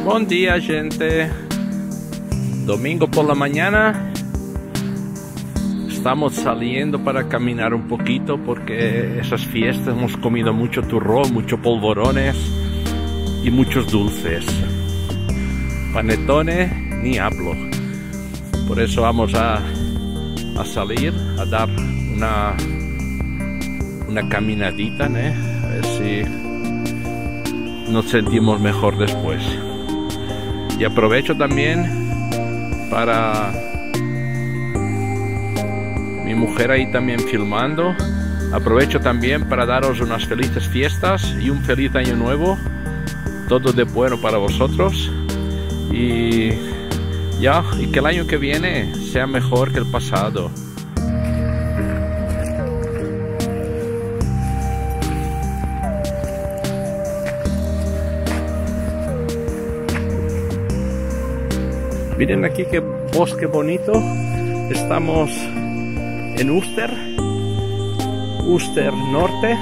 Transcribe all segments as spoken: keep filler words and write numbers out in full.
Buen día, gente. Domingo por la mañana. Estamos saliendo para caminar un poquito porque esas fiestas hemos comido mucho turrón, muchos polvorones y muchos dulces. Panetones ni hablo. Por eso vamos a, a salir a dar una, una caminadita, ¿no? A ver si nos sentimos mejor después. Y aprovecho también para mi mujer ahí también filmando. Aprovecho también para daros unas felices fiestas y un feliz año nuevo. Todo de bueno para vosotros. Y ya, y que el año que viene sea mejor que el pasado. Miren aquí qué bosque bonito. Estamos en Uster, Uster Norte.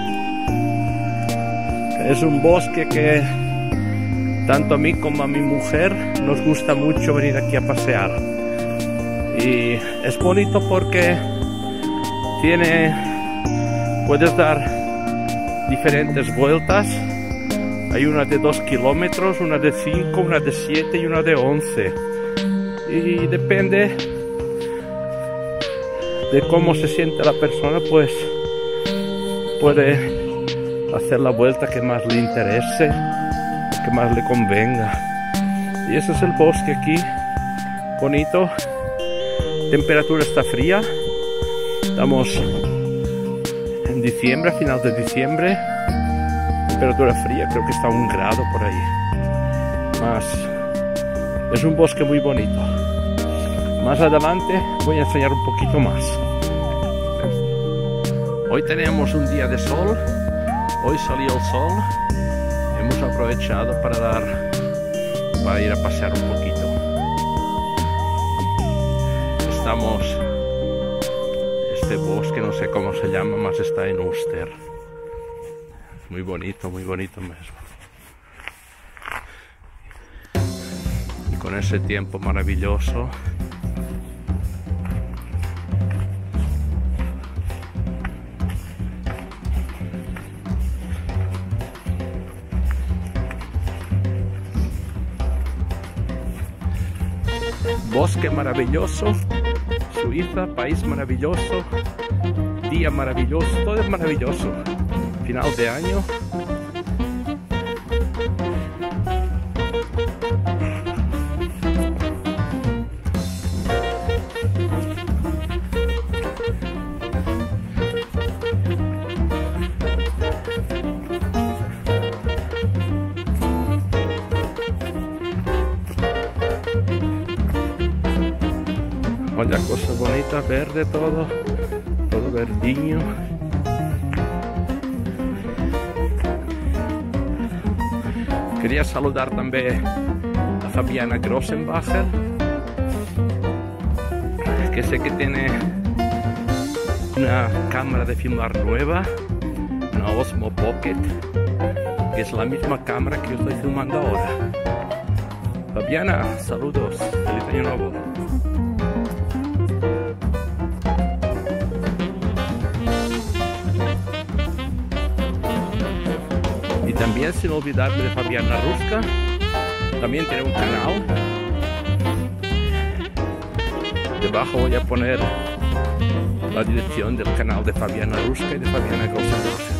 Es un bosque que tanto a mí como a mi mujer nos gusta mucho venir aquí a pasear. Y es bonito porque tiene, puedes dar diferentes vueltas. Hay una de dos kilómetros, una de cinco, una de siete y una de once. Y depende de cómo se siente la persona, pues puede hacer la vuelta que más le interese, que más le convenga. Y ese es el bosque aquí, bonito. Temperatura está fría. Estamos en diciembre, a final de diciembre. Temperatura fría, creo que está a un grado por ahí. Más, es un bosque muy bonito. Más adelante voy a enseñar un poquito más. Hoy tenemos un día de sol. Hoy salió el sol. Hemos aprovechado para dar, para ir a pasear un poquito. Estamos, este bosque no sé cómo se llama, más está en Uster. Muy bonito, muy bonito mismo. Y con ese tiempo maravilloso. Bosque maravilloso, Suiza, país maravilloso, día maravilloso, todo es maravilloso. Final de año. Vaya cosa bonita, verde todo, todo verdiño. Quería saludar también a Fabiana Grossenbacher, que sé que tiene una cámara de filmar nueva, una Osmo Pocket, que es la misma cámara que yo estoy filmando ahora. Fabiana, saludos, feliz año nuevo. También, sin olvidarme de Fabiana Ruska, también tiene un canal. Debajo voy a poner la dirección del canal de Fabiana Ruska y de Fabiana Grossenbacher.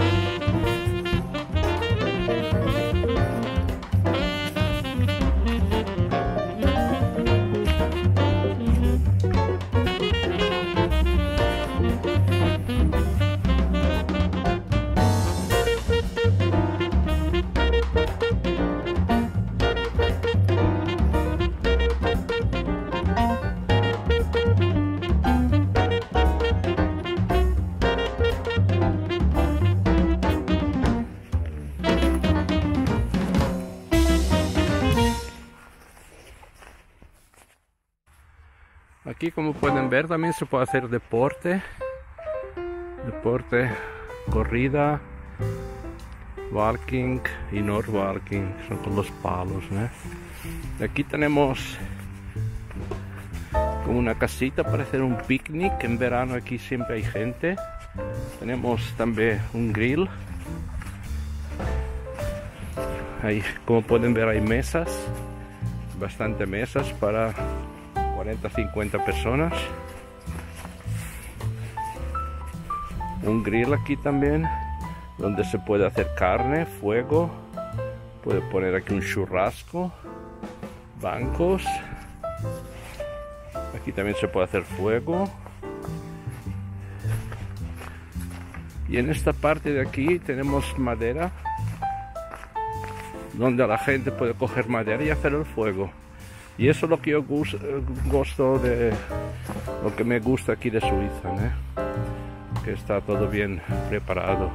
Aquí, como pueden ver, también se puede hacer deporte, deporte, corrida, walking y north walking, son con los palos, ¿no? Aquí tenemos como una casita para hacer un picnic. En verano aquí siempre hay gente. Tenemos también un grill. Ahí, como pueden ver, hay mesas, bastante mesas para cuarenta a cincuenta personas. Un grill aquí también, donde se puede hacer carne, fuego. Puede poner aquí un churrasco, bancos. Aquí también se puede hacer fuego. Y en esta parte de aquí tenemos madera, donde la gente puede coger madera y hacer el fuego. Y eso es lo que yo gusto de lo que me gusta aquí de Suiza, ¿no? Que está todo bien preparado.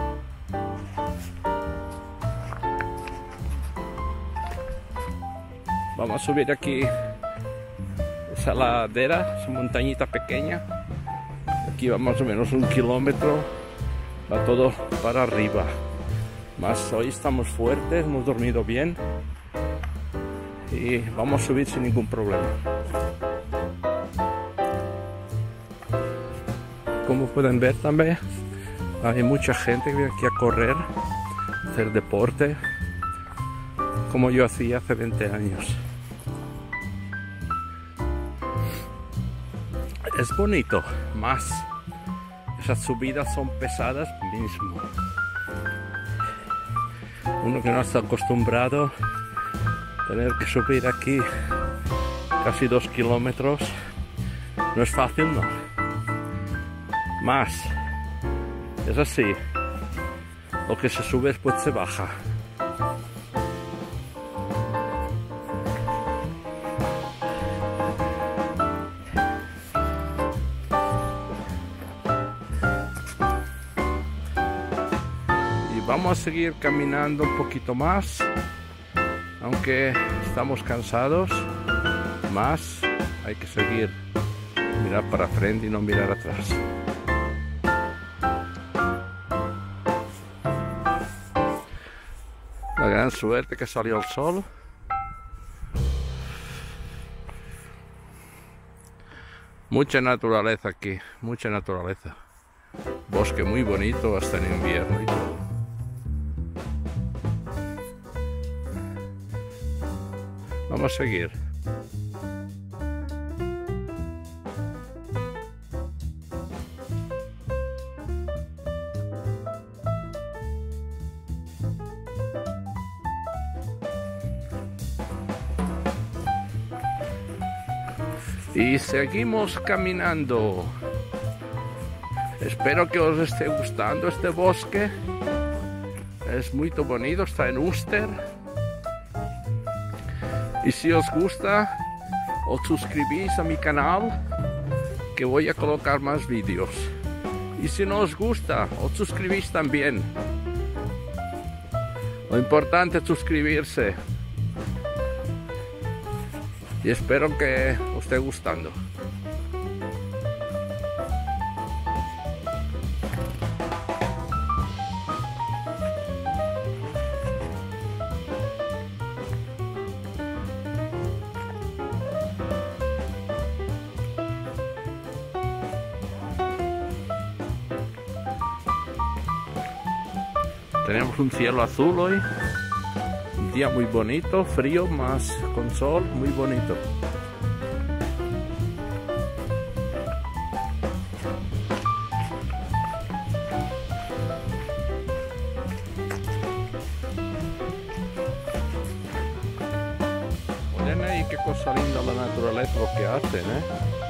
Vamos a subir aquí esa ladera, esa montañita pequeña. Aquí va más o menos un kilómetro, va todo para arriba. Más hoy estamos fuertes, hemos dormido bien y vamos a subir sin ningún problema. Como pueden ver también hay mucha gente que viene aquí a correr, a hacer deporte, como yo hacía hace veinte años. Es bonito, más esas subidas son pesadas mismo. Uno que no está acostumbrado a tener que subir aquí casi dos kilómetros, no es fácil, no. Más, es así, lo que se sube después se baja. Vamos a seguir caminando un poquito más, aunque estamos cansados, más hay que seguir, mirar para frente y no mirar atrás. La gran suerte que salió el sol. Mucha naturaleza aquí, mucha naturaleza. Bosque muy bonito hasta en invierno y todo. Vamos a seguir. Y seguimos caminando. Espero que os esté gustando este bosque. Es muy bonito, está en Uster. Y si os gusta, os suscribís a mi canal, que voy a colocar más vídeos. Y si no os gusta, os suscribís también. Lo importante es suscribirse. Y espero que os esté gustando. Tenemos un cielo azul hoy, un día muy bonito, frío, más con sol, muy bonito. Miren ahí qué cosa linda la naturaleza lo que hacen, ¿eh?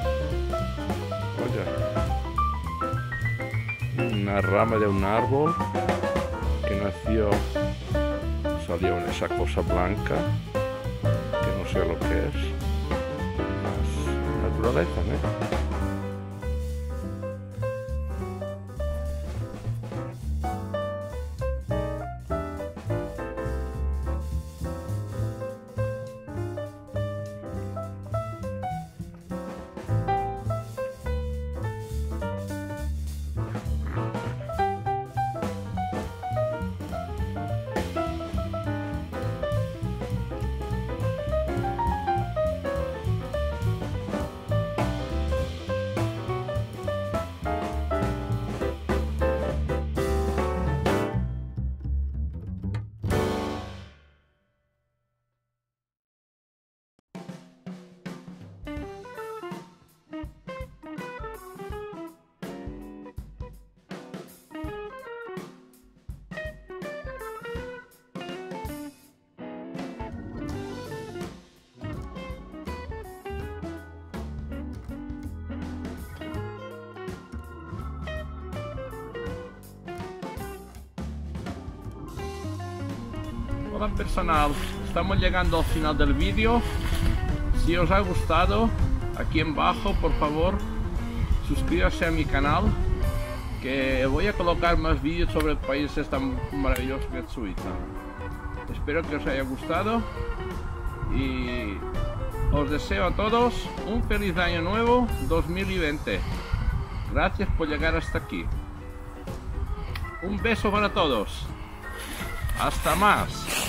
Oye, una rama de un árbol que nació, salió en esa cosa blanca, que no sé lo que es, más naturaleza, ¿no? Hola personal, estamos llegando al final del vídeo. Si os ha gustado, aquí abajo por favor suscríbase a mi canal, que voy a colocar más vídeos sobre países tan maravillosos que es Suiza. Espero que os haya gustado y os deseo a todos un feliz año nuevo dos mil veinte. Gracias por llegar hasta aquí. Un beso para todos. Hasta más.